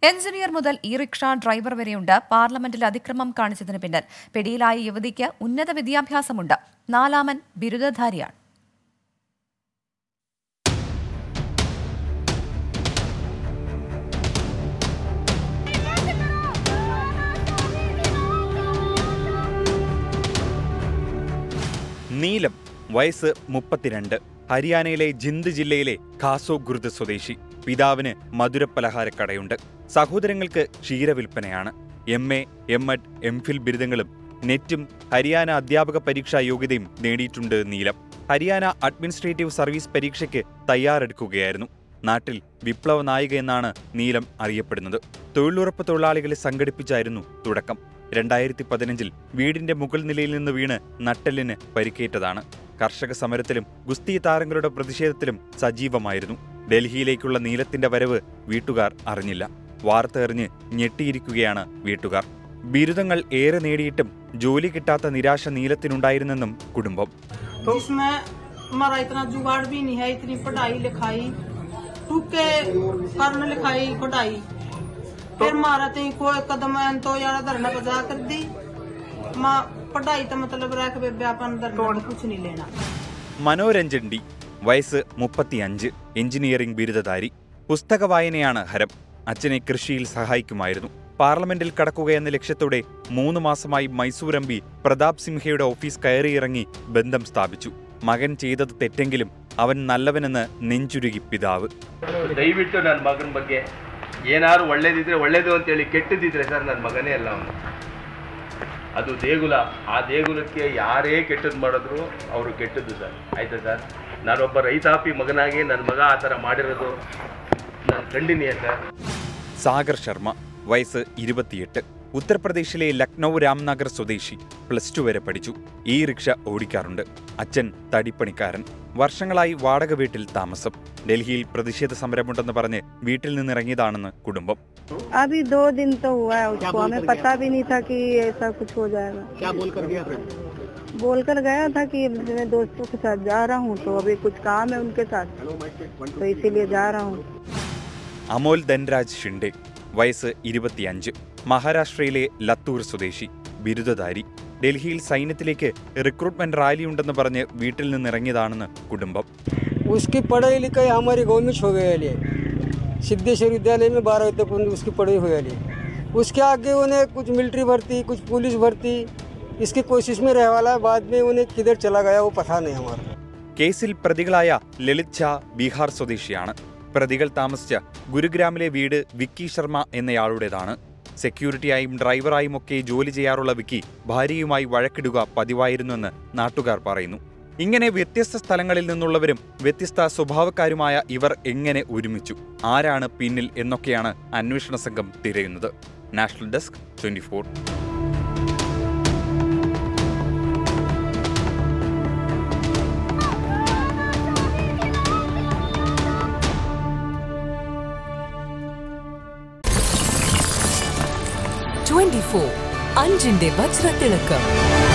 Engineer മുതൽ E-rickshaw driver വരെയുണ്ട് പാർലമെന്റിൽ അതിക്രമം കാണിച്ചതിന് പിന്നിൽ. പിടിയിലായ യുവതിക്ക് ഉന്നത വിദ്യാഭ്യാസമുണ്ട്. 4ാമൻ ബിരുദധാരിയാണ്. നീലം, വയസ്സ് 32, ഹരിയാനയിലെ ജിന്ദ് ജില്ലയിലെ ഖാസോഗുർദ് സ്വദേശി. പിതാവിന് മധുരപ്പലഹാരക്കടയുണ്ട്. സഹോദരങ്ങൾക്ക് ക്ഷീരവിൽപ്പനയാണ്. MA, M.Ed, M.Phil ബിരുദങ്ങളും നെറ്റും ഹരിയാന അധ്യാപക പരീക്ഷാ യോഗ്യതയും നേടിയിട്ടുണ്ട് നീലം. ഹരിയാന അഡ്മിനിസ്ട്രേറ്റീവ് സർവീസ് പരീക്ഷയ്ക്ക് തയ്യാറെടുക്കുകയായിരുന്നു. നാട്ടിൽ വിപ്ലവ നായിക എന്നാണ് നീലം അറിയപ്പെടുന്നത്. തൊഴിലുറപ്പ് തൊഴിലാളികളെ സംഘടിപ്പിച്ചായിരുന്നു തുടക്കം. 2015 വീടിന്റെ മുകൾ നിലയിൽ നിന്ന് വീണ് നട്ടെല്ലിന് പരിക്കേറ്റതാണ്. കർഷക സമരത്തിലും ഗുസ്തി താരങ്ങളുടെ പ്രതിഷേധത്തിലും സജീവമായിരുന്നു. ഡൽഹിയിലേക്കുള്ള നീലത്തിന്റെ വരവ് വീട്ടുകാർ അറിഞ്ഞില്ല. വാർത്ത അറിഞ്ഞ് ഞെട്ടിയിരിക്കുകയാണ് വീട്ടുകാർ. ബിരുദങ്ങൾ ഏറെ നേടിയിട്ടും ജോലി കിട്ടാത്ത നിരാശ നീലത്തിനുണ്ടായിരുന്നെന്നും കുടുംബം. മനോരഞ്ജൻ ഡി, വയസ്സ് 35, എഞ്ചിനീയറിംഗ് ബിരുദധാരി. പുസ്തക വായനയാണ് ഹരം. അച്ഛനെ കൃഷിയിൽ സഹായിക്കുമായിരുന്നു. പാർലമെന്റിൽ കടക്കുകയെന്ന ലക്ഷ്യത്തോടെ 3 മാസമായി മൈസൂർ MP പ്രതാപ് സിംഹയുടെ ഓഫീസ് കയറിയിറങ്ങി ബന്ധം സ്ഥാപിച്ചു. മകൻ ചെയ്തത് തെറ്റെങ്കിലും അവൻ നല്ലവനെന്ന് നെഞ്ചുരുകി പിതാവ്. ದಯವಿಟ್ಟು ನನ್ನ ಮಗನ ಬಗ್ಗೆ ಏನಾದ್ರು ಒಳ್ಳೇದಿದ್ರೆ ಒಳ್ಳೇದು ಅಂತೇಳಿ ಕೆಟ್ಟದಿದ್ರೆ ಸರ್ ನನ್ನ ಮಗನೇ ಅಲ್ಲ ಅವನು. ಅದು ದೇಗುಲ. ಆ ದೇಗುಲಕ್ಕೆ ಯಾರೇ ಕೆಟ್ಟದ್ದು ಮಾಡಿದ್ರು ಅವರು ಕೆಟ್ಟದ್ದು ಸರ್. ಆಯ್ತಾ ಸರ್? ನಾನೊಬ್ಬ ರೈತಾಪಿ ಮಗನಾಗಿ ನನ್ನ ಮಗ ಆ ಥರ ಮಾಡಿರೋದು ನಾನು ಖಂಡಿನೀಯ ಸರ್. സാഗർ ശർമ്മ, വയസ്സ് 28, ഉത്തർപ്രദേശിലെ ലക്നൌ രാംനഗർ സ്വദേശി. +2 വരെ പഠിച്ചു. ഇ-റിക്ഷ ഓടിക്കാറുണ്ട്. അച്ഛൻ തടിപ്പണിക്കാരൻ. വർഷങ്ങളായി വാടക വീട്ടിൽ താമസം. ഡൽഹിയിൽ പ്രതിഷേധ സമരമുണ്ടെന്ന് പറഞ്ഞ് വീട്ടിൽ നിന്നിറങ്ങിയതാണെന്ന് കുടുംബം. अभी 2 दिन तो हुआ है उसको, हमें पता भी नहीं था कि ऐसा कुछ हो जाएगा. क्या बोलकर गया फिर? बोलकर गया था कि मैं दोस्तों के साथ जा रहा हूँ, तो अभी कुछ काम है उनके साथ, तो इसीलिए जा रहा हूँ. അമോൽ ധൻരാജ് ഷിൻഡെ, വയസ്സ് 25, മഹാരാഷ്ട്രയിലെ ലത്തൂർ സ്വദേശി. ബിരുദധാരി. ഡൽഹിയിൽ സൈന്യത്തിലേക്ക് റിക്രൂട്ട്മെന്റ് റാലി ഉണ്ടെന്ന് പറഞ്ഞ് വീട്ടിൽ നിന്നിറങ്ങിയതാണെന്ന് കുടുംബം. उसकी पढ़ाई लिखाई हमारी गाँव में हो गई है. सिद्धेश्वर विद्यालय में 12वीं तक उसकी पढ़ाई हो गई. उसके आगे उन्हें कुछ मिलिट्री भर्ती, कुछ पुलिस भर्ती, इसकी कोशिश में रह वाला. बाद में उन्हें किधर चला गया वो पता नहीं हमारा. കേസിൽ പ്രതികളായ ലളിത് ഝാ ബീഹാർ സ്വദേശിയാണ്. പ്രതികൾ താമസിച്ച ഗുരുഗ്രാമിലെ വീട് വിക്കി ശർമ്മ എന്നയാളുടേതാണ്. സെക്യൂരിറ്റിയായും ഡ്രൈവറായുമൊക്കെ ജോലി ചെയ്യാറുള്ള വിക്കി ഭാര്യയുമായി വഴക്കിടുക പതിവായിരുന്നുവെന്ന് നാട്ടുകാർ പറയുന്നു. ഇങ്ങനെ വ്യത്യസ്ത സ്ഥലങ്ങളിൽ നിന്നുള്ളവരും വ്യത്യസ്ത സ്വഭാവക്കാരുമായ ഇവർ എങ്ങനെ ഒരുമിച്ചു, ആരാണ് പിന്നിൽ എന്നൊക്കെയാണ് അന്വേഷണ സംഘം തിരയുന്നത്. National desk 24. അഞ്ചിന്റെ വജ്രത്തിളക്കം.